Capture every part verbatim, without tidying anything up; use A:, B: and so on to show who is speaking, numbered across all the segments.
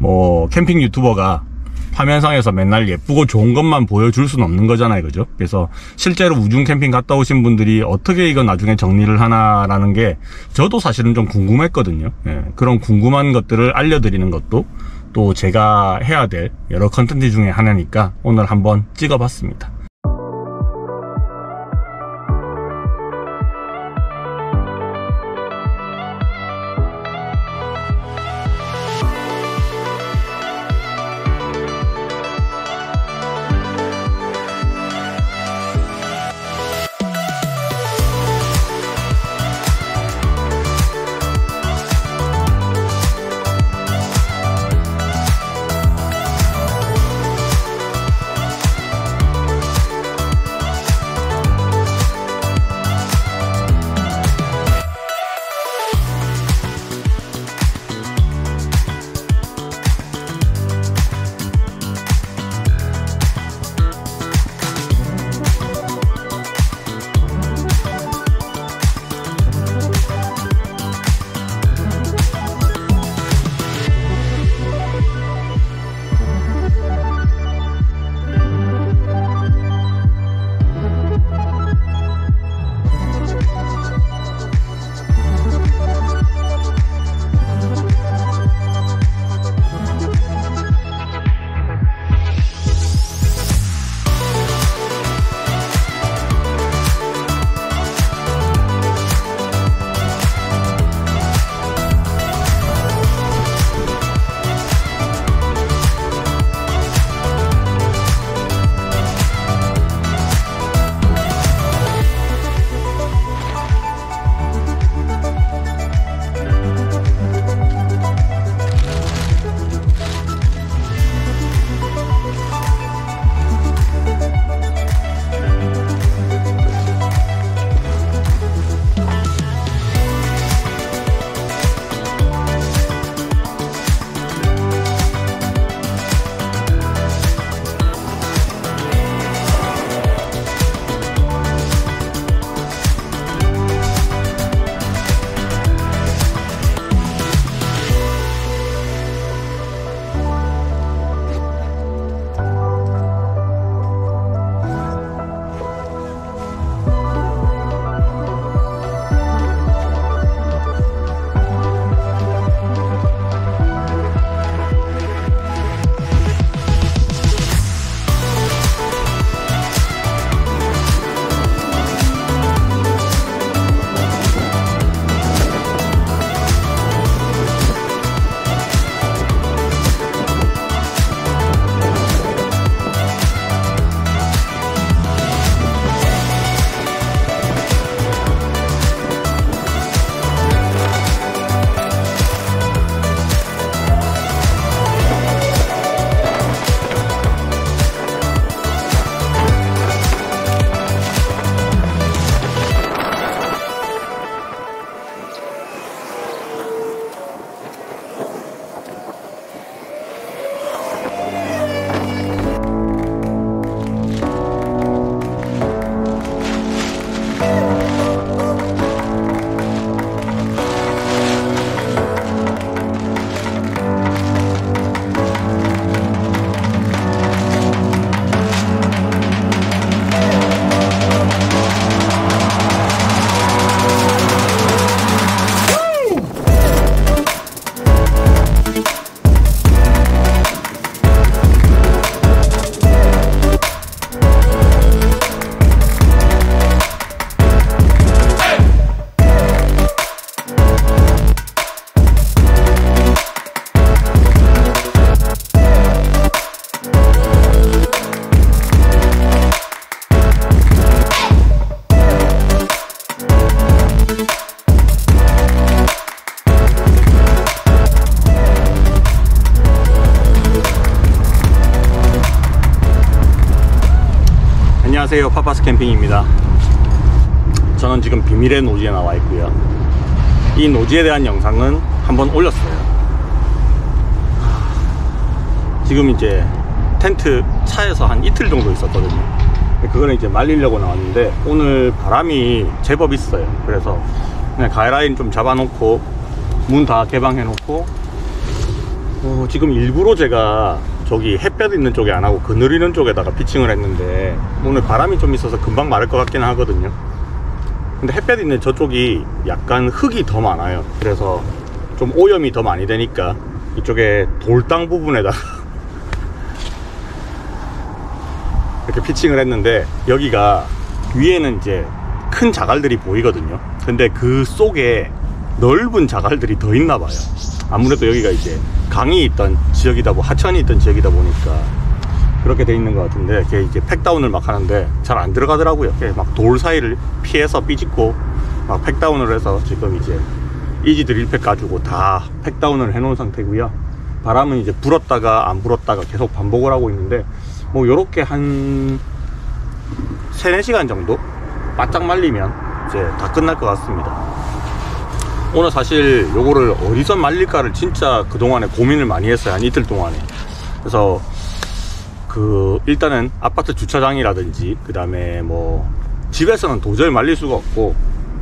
A: 뭐 캠핑 유튜버가 화면상에서 맨날 예쁘고 좋은 것만 보여줄 수는 없는 거잖아요, 그죠? 그래서 실제로 우중 캠핑 갔다 오신 분들이 어떻게 이거 나중에 정리를 하나라는 게 저도 사실은 좀 궁금했거든요. 예, 그런 궁금한 것들을 알려드리는 것도 또 제가 해야 될 여러 컨텐츠 중에 하나니까 오늘 한번 찍어봤습니다.
B: 안녕하세요, 파파스 캠핑입니다. 저는 지금 비밀의 노지에 나와 있고요. 이 노지에 대한 영상은 한번 올렸어요. 지금 이제 텐트 차에서 한 이틀 정도 있었거든요. 그거는 이제 말리려고 나왔는데 오늘 바람이 제법 있어요. 그래서 그냥 가이라인 좀 잡아 놓고 문 다 개방해 놓고 어, 지금 일부러 제가 저기 햇볕 있는 쪽에 안 하고 그늘 있는 쪽에다가 피칭을 했는데 오늘 바람이 좀 있어서 금방 마를 것 같긴 하거든요. 근데 햇볕 있는 저쪽이 약간 흙이 더 많아요. 그래서 좀 오염이 더 많이 되니까 이쪽에 돌땅 부분에다가 이렇게 피칭을 했는데, 여기가 위에는 이제 큰 자갈들이 보이거든요. 근데 그 속에 넓은 자갈들이 더 있나 봐요. 아무래도 여기가 이제 강이 있던 지역이다, 뭐 하천이 있던 지역이다 보니까 그렇게 돼 있는 것 같은데, 걔 이제 팩다운을 막 하는데 잘 안 들어가더라고요. 막 돌 사이를 피해서 삐짓고 막 팩다운을 해서 지금 이제 이지 드릴팩 가지고 다 팩다운을 해 놓은 상태고요. 바람은 이제 불었다가 안 불었다가 계속 반복을 하고 있는데, 뭐 요렇게 한 세네 시간 정도 바짝 말리면 이제 다 끝날 것 같습니다. 오늘 사실 요거를 어디서 말릴까를 진짜 그동안에 고민을 많이 했어요. 한 이틀 동안에. 그래서 그 일단은 아파트 주차장이라든지 그 다음에 뭐 집에서는 도저히 말릴 수가 없고,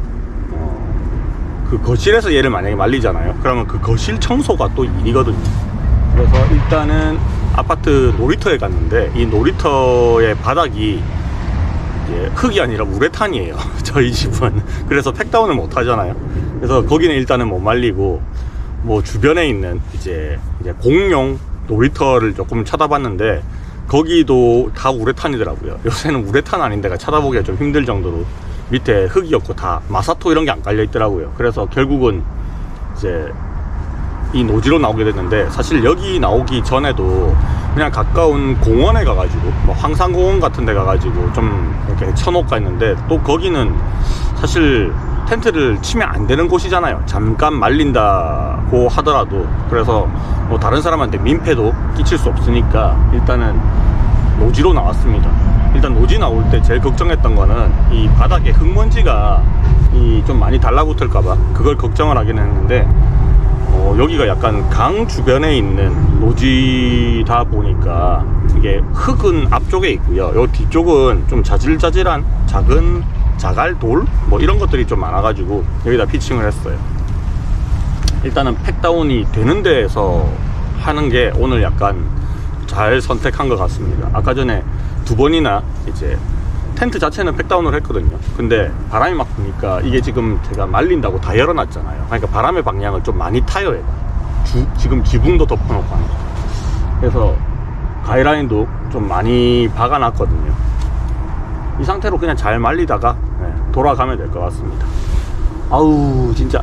B: 어, 그 거실에서 얘를 만약에 말리잖아요. 그러면 그 거실 청소가 또 일이거든요. 그래서 일단은 아파트 놀이터에 갔는데, 이 놀이터의 바닥이 이제 흙이 아니라 우레탄이에요. 저희 집은. 그래서 팩다운을 못 하잖아요. 그래서 거기는 일단은 못 말리고, 뭐 주변에 있는 이제, 이제 공용 놀이터를 조금 찾아봤는데 거기도 다 우레탄이더라고요. 요새는 우레탄 아닌 데가 찾아보기가 좀 힘들 정도로 밑에 흙이 없고 다 마사토 이런 게 안 깔려 있더라고요. 그래서 결국은 이제 이 노지로 나오게 됐는데, 사실 여기 나오기 전에도 그냥 가까운 공원에 가가지고 뭐 황산공원 같은 데 가가지고 좀 이렇게 쳐놓을까 했는데, 또 거기는 사실 텐트를 치면 안 되는 곳이잖아요. 잠깐 말린다고 하더라도. 그래서 뭐 다른 사람한테 민폐도 끼칠 수 없으니까 일단은 노지로 나왔습니다. 일단 노지 나올 때 제일 걱정했던 거는 이 바닥에 흙먼지가 이 좀 많이 달라붙을까봐 그걸 걱정을 하긴 했는데, 어, 여기가 약간 강 주변에 있는 노지다 보니까 이게 흙은 앞쪽에 있고요. 요 뒤쪽은 좀 자질자질한 작은 자갈, 돌 뭐 이런 것들이 좀 많아가지고 여기다 피칭을 했어요. 일단은 팩다운이 되는 데에서 하는 게 오늘 약간 잘 선택한 것 같습니다. 아까 전에 두 번이나 이제 텐트 자체는 팩다운을 했거든요. 근데 바람이 막 부니까 이게 지금 제가 말린다고 다 열어놨잖아요. 그러니까 바람의 방향을 좀 많이 타요, 얘가. 주, 지금 지붕도 덮어놓고 하니까. 그래서 가이라인도 좀 많이 박아놨거든요. 이 상태로 그냥 잘 말리다가 네, 돌아가면 될 것 같습니다. 아우, 진짜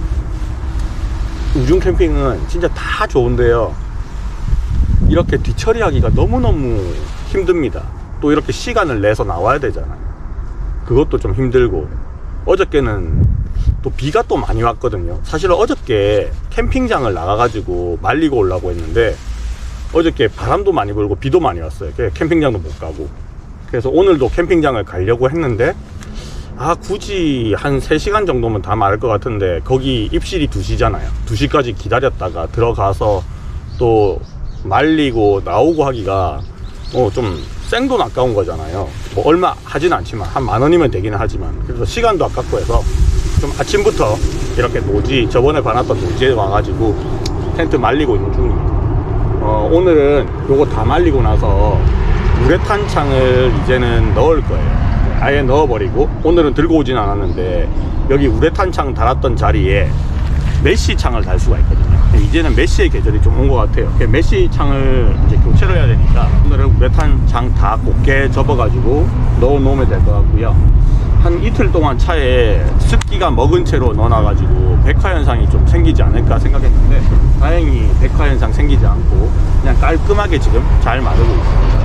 B: 우중 캠핑은 진짜 다 좋은데요, 이렇게 뒤처리하기가 너무너무 힘듭니다. 또 이렇게 시간을 내서 나와야 되잖아요. 그것도 좀 힘들고, 어저께는 또 비가 또 많이 왔거든요. 사실은 어저께 캠핑장을 나가가지고 말리고 오려고 했는데 어저께 바람도 많이 불고 비도 많이 왔어요. 캠핑장도 못 가고. 그래서 오늘도 캠핑장을 가려고 했는데, 아 굳이 한 세 시간 정도면 다 마를 것 같은데, 거기 입실이 두 시잖아요 두 시까지 기다렸다가 들어가서 또 말리고 나오고 하기가 어 좀 생돈 아까운 거잖아요. 뭐 얼마 하진 않지만 한 만 원이면 되기는 하지만, 그래서 시간도 아깝고 해서 좀 아침부터 이렇게 노지, 저번에 봐놨던 노지에 와가지고 텐트 말리고 있는 중입니다. 어, 오늘은 요거 다 말리고 나서 우레탄 창을 이제는 넣을 거예요. 아예 넣어버리고, 오늘은 들고 오진 않았는데 여기 우레탄 창 달았던 자리에 메쉬 창을 달 수가 있거든요. 이제는 메쉬의 계절이 좀 온 것 같아요. 메쉬 창을 이제 교체를 해야 되니까 오늘은 우레탄 창 다 곱게 접어가지고 넣어 놓으면 될 것 같고요. 한 이틀 동안 차에 습기가 먹은 채로 넣어놔가지고 백화 현상이 좀 생기지 않을까 생각했는데, 다행히 백화 현상 생기지 않고 그냥 깔끔하게 지금 잘 마르고 있습니다.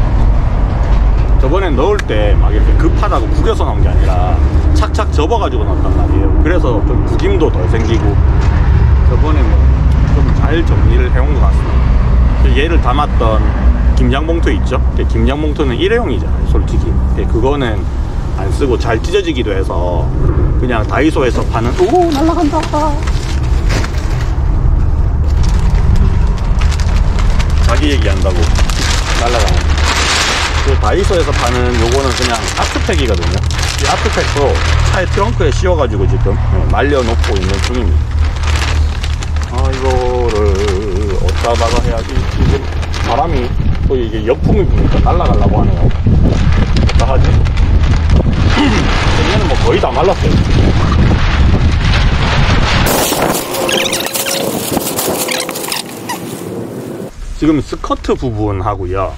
B: 저번에 넣을 때 막 이렇게 급하다고 구겨서 넣은 게 아니라 착착 접어가지고 넣었단 말이에요. 그래서 좀 구김도 덜 생기고, 저번에 뭐 좀 잘 정리를 해온 것 같습니다. 얘를 담았던 김장봉투 있죠? 김장봉투는 일회용이잖아요, 솔직히. 그거는 안 쓰고 잘 찢어지기도 해서 그냥 다이소에서 파는, 오 날라간다, 자기 얘기한다고 날라가는, 그 다이소에서 파는 요거는 그냥 아트팩이거든요. 이 아트팩도 차에 트렁크에 씌워가지고 지금 말려놓고 있는 중입니다. 아, 이거를 못 자다가 해야지. 지금 바람이 또 이게 역풍이 부니까 날아가려고 하네요. 어떡하지? 얘는 뭐 거의 다 말랐어요. 지금 스커트 부분 하고요,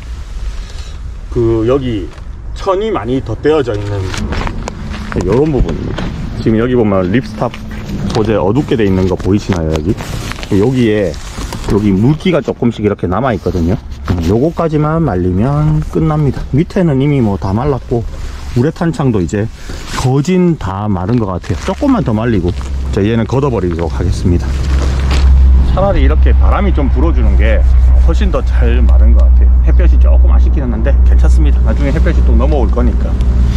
B: 그 여기 천이 많이 덧대어져 있는 이런 부분입니다. 지금 여기 보면 립스탑 소재 어둡게 돼 있는 거 보이시나요? 여기 여기에 여기 물기가 조금씩 이렇게 남아 있거든요. 요거까지만 말리면 끝납니다. 밑에는 이미 뭐 다 말랐고 우레탄 창도 이제 거진 다 마른 것 같아요. 조금만 더 말리고 자, 얘는 걷어버리도록 하겠습니다. 차라리 이렇게 바람이 좀 불어주는 게 훨씬 더 잘 마른 것 같아요. 햇볕이 조금 아쉽기는 한데 괜찮습니다. 나중에 햇볕이 또 넘어올 거니까.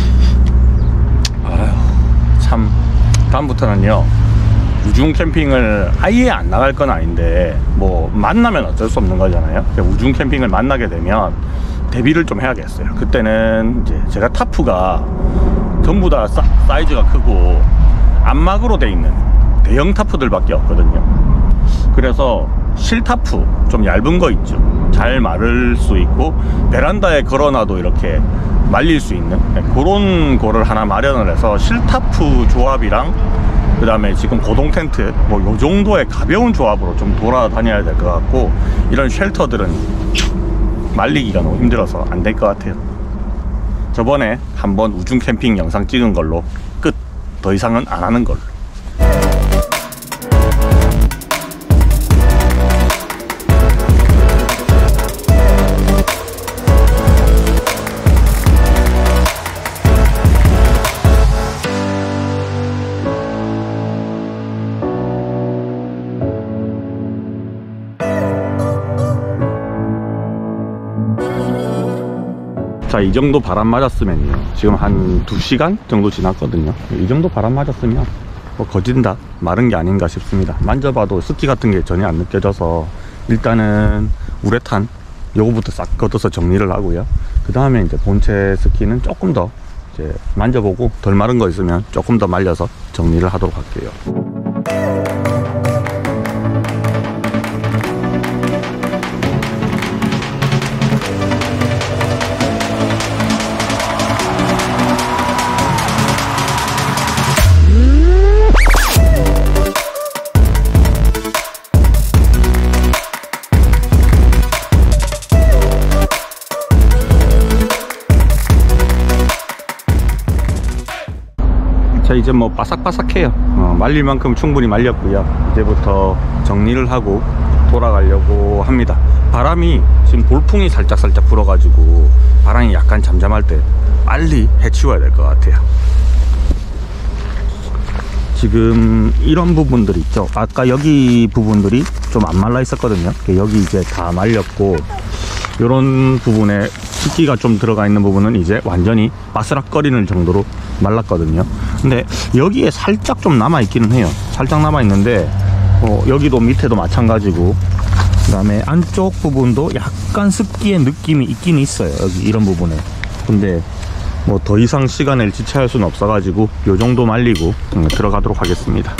B: 아휴, 참 다음부터는요 우중 캠핑을 아예 안 나갈 건 아닌데 뭐 만나면 어쩔 수 없는 거잖아요. 우중 캠핑을 만나게 되면 대비를 좀 해야겠어요. 그때는 이제 제가 타프가 전부 다 사, 사이즈가 크고 안막으로 돼 있는 대형 타프들밖에 없거든요. 그래서 실타프 좀 얇은 거 있죠, 잘 마를 수 있고 베란다에 걸어놔도 이렇게 말릴 수 있는 그런 거를 하나 마련을 해서 실타프 조합이랑 그 다음에 지금 고동 텐트 뭐 요 정도의 가벼운 조합으로 좀 돌아다녀야 될 것 같고, 이런 쉘터들은 말리기가 너무 힘들어서 안 될 것 같아요. 저번에 한번 우중 캠핑 영상 찍은 걸로 끝. 더 이상은 안 하는 걸로. 자, 이 정도 바람 맞았으면요, 지금 한 두 시간 정도 지났거든요. 이 정도 바람 맞았으면 뭐 거진다 마른 게 아닌가 싶습니다. 만져봐도 습기 같은 게 전혀 안 느껴져서 일단은 우레탄 요거부터 싹 걷어서 정리를 하고요. 그 다음에 이제 본체 스키는 조금 더 이제 만져보고 덜 마른 거 있으면 조금 더 말려서 정리를 하도록 할게요. 자, 이제 뭐 바삭바삭해요. 어, 말릴 만큼 충분히 말렸고요. 이제부터 정리를 하고 돌아가려고 합니다. 바람이 지금 돌풍이 살짝살짝 불어가지고 바람이 약간 잠잠할 때 빨리 해치워야 될 것 같아요. 지금 이런 부분들 있죠, 아까 여기 부분들이 좀 안 말라 있었거든요. 여기 이제 다 말렸고, 이런 부분에 습기가 좀 들어가 있는 부분은 이제 완전히 바스락거리는 정도로 말랐거든요. 근데 여기에 살짝 좀 남아 있기는 해요. 살짝 남아 있는데 어, 여기도 밑에도 마찬가지고, 그 다음에 안쪽 부분도 약간 습기의 느낌이 있긴 있어요, 여기 이런 부분에. 근데 뭐 더 이상 시간을 지체할 수는 없어 가지고 요 정도 말리고 음, 들어가도록 하겠습니다.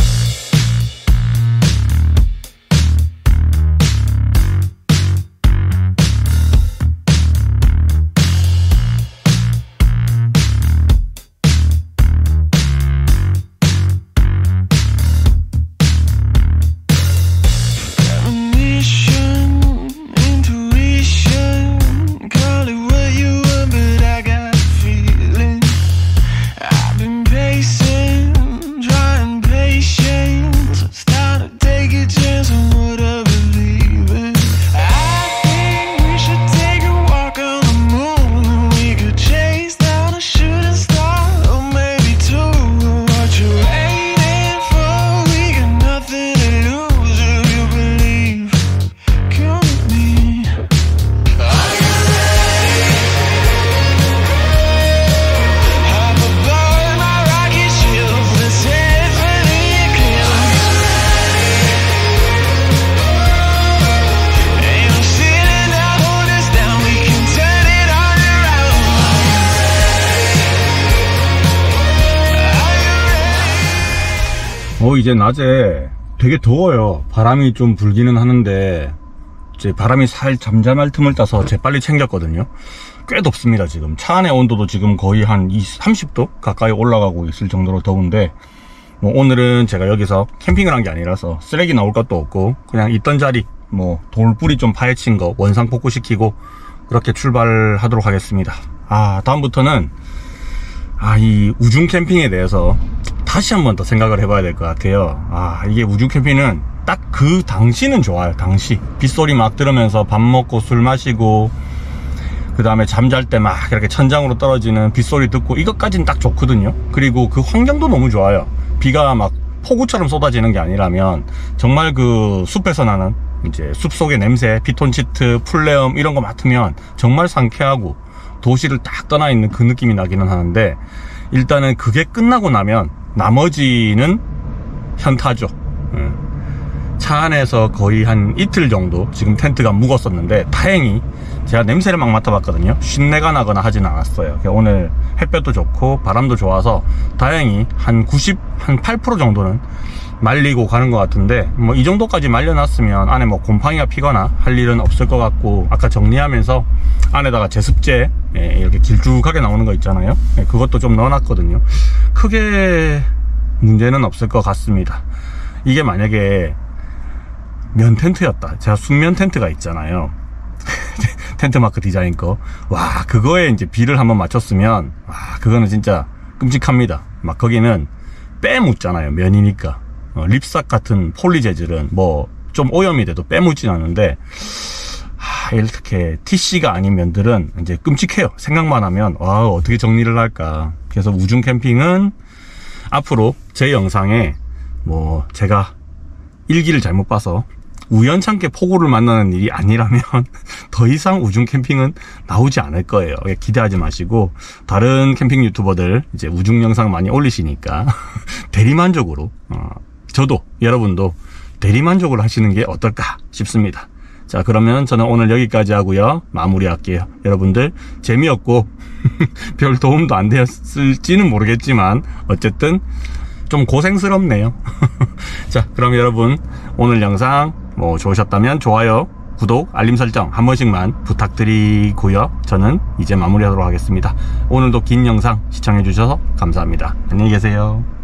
B: 어, 이제 낮에 되게 더워요. 바람이 좀 불기는 하는데
A: 이제 바람이 살 잠잠할 틈을 따서 재빨리 챙겼거든요. 꽤 덥습니다. 지금 차 안의 온도도 지금 거의 한 삼십 도 가까이 올라가고 있을 정도로 더운데, 뭐 오늘은 제가 여기서 캠핑을 한 게 아니라서 쓰레기 나올 것도 없고 그냥 있던 자리 뭐 돌뿌리 좀 파헤친 거 원상 복구시키고 그렇게 출발하도록 하겠습니다. 아, 다음부터는 아, 이 우중 캠핑에 대해서 다시 한번 더 생각을 해봐야 될 것 같아요. 아, 이게 우중 캠핑은 딱 그 당시는 좋아요. 당시 빗소리 막 들으면서 밥 먹고 술 마시고 그 다음에 잠잘 때 막 이렇게 천장으로 떨어지는 빗소리 듣고 이것까지는 딱 좋거든요. 그리고 그 환경도 너무 좋아요. 비가 막 폭우처럼 쏟아지는 게 아니라면 정말 그 숲에서 나는 이제 숲속의 냄새, 피톤치드, 풀레음 이런 거 맡으면 정말 상쾌하고 도시를 딱 떠나 있는 그 느낌이 나기는 하는데, 일단은 그게 끝나고 나면 나머지는 현타죠. 차 안에서 거의 한 이틀 정도 지금 텐트가 묵었었는데, 다행히 제가 냄새를 막 맡아봤거든요. 쉰내가 나거나 하진 않았어요. 오늘 햇볕도 좋고 바람도 좋아서 다행히 한 구십, 한 팔 퍼센트 정도는 말리고 가는 것 같은데, 뭐 이 정도까지 말려놨으면 안에 뭐 곰팡이가 피거나 할 일은 없을 것 같고, 아까 정리하면서 안에다가 제습제 이렇게 길쭉하게 나오는 거 있잖아요. 그것도 좀 넣어놨거든요. 크게 문제는 없을 것 같습니다. 이게 만약에 면 텐트였다, 제가 숙면 텐트가 있잖아요. 텐트 마크 디자인 거. 와, 그거에 이제 비를 한번 맞췄으면, 와, 그거는 진짜 끔찍합니다. 막 거기는 빼묻잖아요. 면이니까. 어, 립삭 같은 폴리 재질은 뭐 좀 오염이 돼도 빼묻진 않는데, 하, 이렇게 티씨가 아닌 면들은 이제 끔찍해요. 생각만 하면 와, 어떻게 정리를 할까. 그래서 우중 캠핑은 앞으로 제 영상에 뭐 제가 일기를 잘못 봐서 우연찮게 폭우를 만나는 일이 아니라면 더 이상 우중 캠핑은 나오지 않을 거예요. 기대하지 마시고, 다른 캠핑 유튜버들 이제 우중 영상 많이 올리시니까 대리만족으로 어, 저도 여러분도 대리만족을 하시는 게 어떨까 싶습니다. 자, 그러면 저는 오늘 여기까지 하고요, 마무리할게요. 여러분들 재미없고 별 도움도 안 되었을지는 모르겠지만 어쨌든 좀 고생스럽네요. 자, 그럼 여러분 오늘 영상 뭐 좋으셨다면 좋아요, 구독, 알림 설정 한 번씩만 부탁드리고요. 저는 이제 마무리하도록 하겠습니다. 오늘도 긴 영상 시청해 주셔서 감사합니다. 안녕히 계세요.